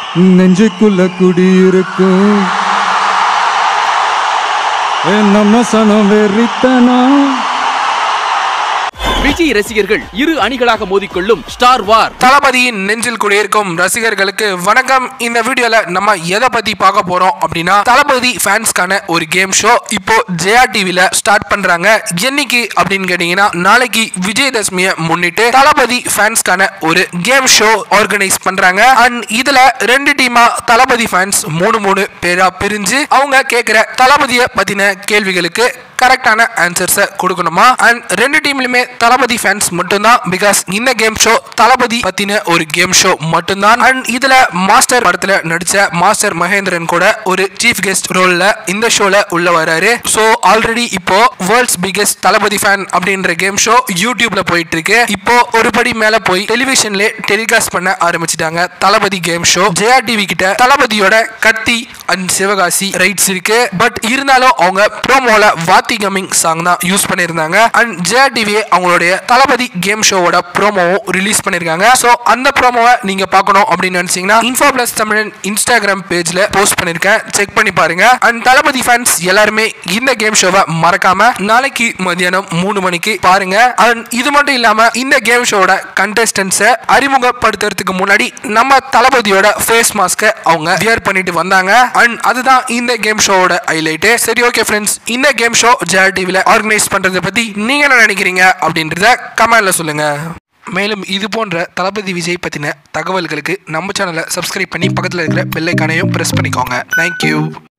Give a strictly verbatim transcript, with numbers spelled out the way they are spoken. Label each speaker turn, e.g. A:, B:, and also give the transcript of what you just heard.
A: நெஞ்சுக்குள்ள குடியிருக்கும் நம்ம சனம் வெறித்தனம்.
B: விஜய் ரசிகர்கள் இரு அணிகளாக மோதிக்கொள்ளும் ஸ்டார் வார்.
C: தளபதியின் நெஞ்சில் குடியிருக்கும் ரசிகர்களுக்கு வணக்கம். இந்த வீடியோல நம்ம எதை பத்தி பார்க்க போறோம் அப்படின்னா, தளபதி ஃபேன்ஸ்க்கான ஒரு கேம் ஷோ இப்போ ஜெயா டிவில ஸ்டார்ட் பண்றாங்க. என்னைக்கு அப்படின்னு கேட்டீங்கன்னா, நாளைக்கு விஜயதசமியை முன்னிட்டு தளபதி ஃபேன்ஸ்க்கான ஒரு கேம் ஷோ ஆர்கனைஸ் பண்றாங்க. அண்ட் இதுல ரெண்டு டீமா தளபதி ஃபேன்ஸ் மூணு மூணு பேரா பிரிஞ்சு அவங்க கேட்கிற தளபதியை பத்தின கேள்விகளுக்கு கரெக்டான ஆன்சர்ஸை கொடுக்கணுமா. அண்ட் ரெண்டு டீம்லயுமே தளபதி ஃபேன்ஸ் மட்டும்தான். பிகாஸ் இந்த கேம் ஷோ தளபதி பத்தின ஒரு கேம் ஷோ மட்டும்தான். அண்ட் இதுல மாஸ்டர் படத்துல நடிச்ச மாஸ்டர் மகேந்திரன் கூட ஒரு சீஃப் கெஸ்ட் ரோல்ல இந்த ஷோல உள்ள வராரு. ஸோ ஆல்ரெடி இப்போ வேர்ல்ட்ஸ் பிகெஸ்ட் தளபதி ஃபேன் அப்படின்ற கேம் ஷோ யூடியூப்ல போயிட்டு இருக்கு. இப்போ ஒரு படி மேல போய் டெலிவிஷன்ல டெலிகாஸ்ட் பண்ண ஆரம்பிச்சிட்டாங்க Thalapathy game show. Jaya TV கிட்ட தளபதியோட கத்தி அண்ட் சிவகாசி ரைட்ஸ் இருக்கு. பட் இருந்தாலும் அவங்க ப்ரோமோல வாத்தி கமிங் சாங் தான் யூஸ் பண்ணிருந்தாங்க. அண்ட் ஜெயா டிவி அவங்களுடைய தளபதி கேம் ஷோவோட ப்ரோமோவும் ரிலீஸ் பண்ணிருக்காங்க. சோ அந்த ப்ரோமோவை நீங்க பார்க்கணும் அப்படின்னு நினைச்சீங்கன்னா இன்ஃபோ பிளஸ் தமிழன் இன்ஸ்டாகிராம் பேஜ்ல போஸ்ட் பண்ணிருக்கேன், செக் பண்ணி பாருங்க. அண்ட் தளபதி ஃபேன்ஸ் எல்லாருமே இந்த கேம் ஷோவை மறக்காம நாளைக்கு மதியானம் மூணு மணிக்கு பாருங்க. அண்ட் இது மட்டும் இல்லாம இந்த கேம் ஷோவோட கண்டெஸ்டன்ஸை அறிமுகப்படுத்துறதுக்கு முன்னாடி நம்ம தளபதியோட ஃபேஸ் மாஸ்கை அவங்க வியர் பண்ணிட்டு வந்தாங்க. அண்ட் அதுதான் இந்த கேம் ஷோவோட ஹைலைட். சரி, ஓகே ஃப்ரெண்ட்ஸ், இந்த கேம் ஷோ ஜெயா டிவில ஆர்கனைஸ் பண்றதை பத்தி நீங்க என்ன நினைக்கிறீங்க அப்படின்றத கமெண்ட்ல சொல்லுங்க. மேலும் இது போன்ற தளபதி விஜய் பத்தின தகவல்களுக்கு நம்ம சேனலை சப்ஸ்கிரைப் பண்ணி பக்கத்தில் இருக்கிற பெல் ஐகானையும் பிரஸ் பண்ணிக்கோங்க. தேங்க்யூ.